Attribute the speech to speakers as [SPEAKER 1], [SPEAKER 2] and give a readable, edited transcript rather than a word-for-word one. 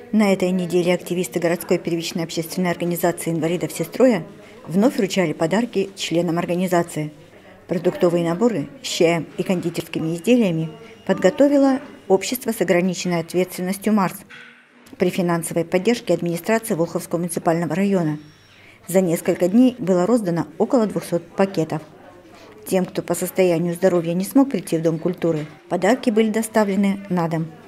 [SPEAKER 1] На этой неделе активисты городской первичной общественной организации инвалидов «Сестроя» вновь вручали подарки членам организации. Продуктовые наборы с чаем и кондитерскими изделиями подготовило общество с ограниченной ответственностью «Марс» при финансовой поддержке администрации Волховского муниципального района. За несколько дней было роздано около 200 пакетов. Тем, кто по состоянию здоровья не смог прийти в Дом культуры, подарки были доставлены на дом.